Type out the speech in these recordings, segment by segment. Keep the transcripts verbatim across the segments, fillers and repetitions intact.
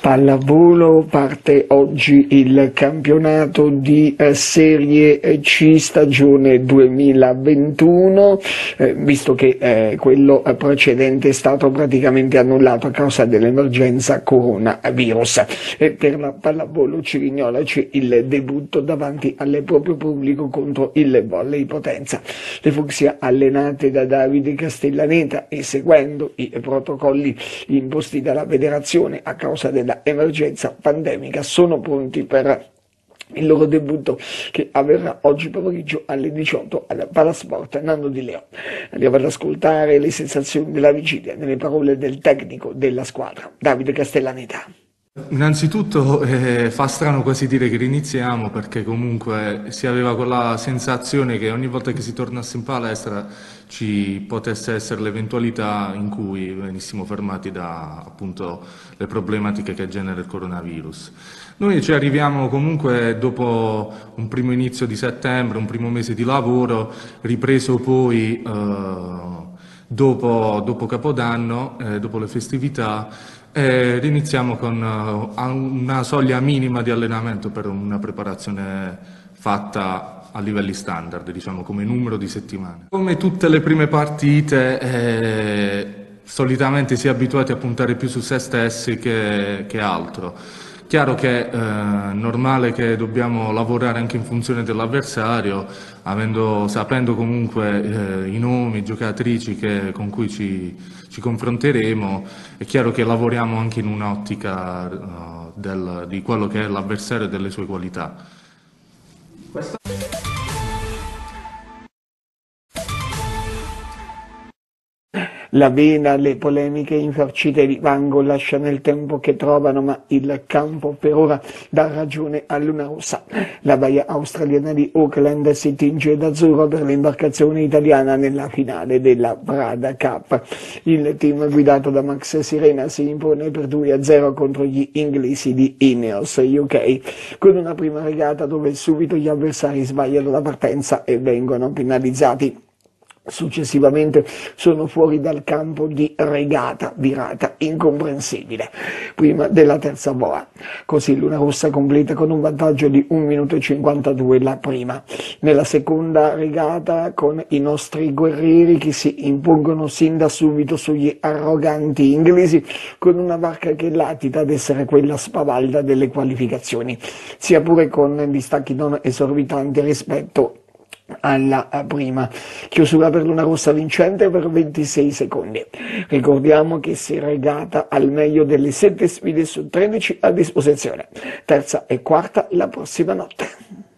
Pallavolo parte oggi il campionato di eh, Serie C stagione duemilaventuno, eh, visto che eh, quello precedente è stato praticamente annullato a causa dell'emergenza coronavirus. E per la Pallavolo Cirignola c'è il debutto davanti al proprio pubblico contro il Volley Potenza. Le Fucsia, allenate da Davide Castellaneta e seguendo i protocolli imposti dalla federazione a causa della emergenza pandemica, sono pronti per il loro debutto che avverrà oggi pomeriggio alle diciotto al Palasport Nando Di Leo. Andiamo ad ascoltare le sensazioni della vigilia nelle parole del tecnico della squadra, Davide Castellaneta. Innanzitutto eh, fa strano quasi dire che riniziamo, perché comunque si aveva quella sensazione che ogni volta che si tornasse in palestra ci potesse essere l'eventualità in cui venissimo fermati da appunto le problematiche che genera il coronavirus. Noi ci arriviamo comunque dopo un primo inizio di settembre, un primo mese di lavoro, ripreso poi eh, dopo, dopo Capodanno, eh, dopo le festività. E riniziamo con uh, una soglia minima di allenamento per una preparazione fatta a livelli standard, diciamo come numero di settimane. Come tutte le prime partite, eh, solitamente si è abituati a puntare più su se stessi che, che altro. Chiaro che è eh, normale che dobbiamo lavorare anche in funzione dell'avversario, avendo, sapendo comunque eh, i nomi, i giocatrici che, con cui ci, ci confronteremo. È chiaro che lavoriamo anche in un'ottica uh, del, di quello che è l'avversario e delle sue qualità. Questo... La vena, le polemiche infarcite di Vango lasciano il tempo che trovano, ma il campo per ora dà ragione a Luna Rossa. La baia australiana di Auckland si tinge d'azzurro per l'imbarcazione italiana nella finale della Prada Cup. Il team guidato da Max Sirena si impone per due a zero contro gli inglesi di Ineos U K, con una prima regata dove subito gli avversari sbagliano la partenza e vengono penalizzati. Successivamente sono fuori dal campo di regata, virata incomprensibile, prima della terza boa. Così Luna Rossa completa con un vantaggio di un minuto e cinquantadue la prima. Nella seconda regata con i nostri guerrieri che si impongono sin da subito sugli arroganti inglesi, con una barca che latita ad essere quella spavalda delle qualificazioni, sia pure con distacchi non esorbitanti rispetto alla prima. Chiusura per Luna Rossa vincente per ventisei secondi. Ricordiamo che si è regata al meglio delle sette sfide su tredici a disposizione. Terza e quarta la prossima notte.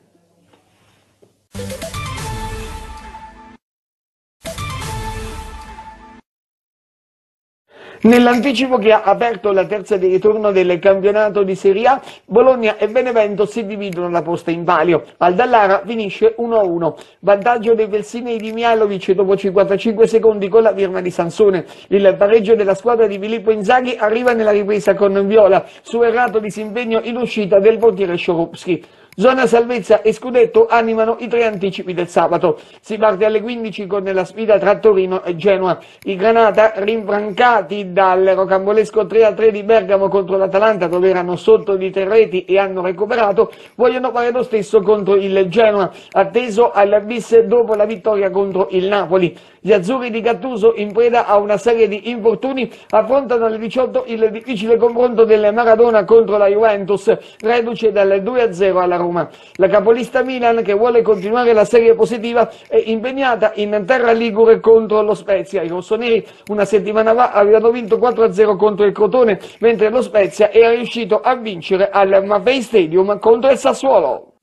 Nell'anticipo che ha aperto la terza di ritorno del campionato di Serie A, Bologna e Benevento si dividono la posta in palio. Al Dallara finisce uno a uno. Vantaggio dei Versinei di Mialovic dopo cinquantacinque secondi con la firma di Sansone. Il pareggio della squadra di Filippo Inzaghi arriva nella ripresa con Viola, su errato disimpegno in uscita del portiere Skorupski. Zona salvezza e scudetto animano i tre anticipi del sabato. Si parte alle quindici con la sfida tra Torino e Genoa. I Granata, rinfrancati dal rocambolesco tre a tre di Bergamo contro l'Atalanta, dove erano sotto di tre reti e hanno recuperato, vogliono fare lo stesso contro il Genoa, atteso al bis dopo la vittoria contro il Napoli. Gli azzurri di Gattuso, in preda a una serie di infortuni, affrontano alle diciotto il difficile confronto del Maradona contro la Juventus, reduce dal due a zero alla Roma. La capolista Milan, che vuole continuare la serie positiva, è impegnata in terra ligure contro lo Spezia. I rossoneri una settimana fa avevano vinto quattro a zero contro il Crotone, mentre lo Spezia era riuscito a vincere al Mapei Stadium contro il Sassuolo.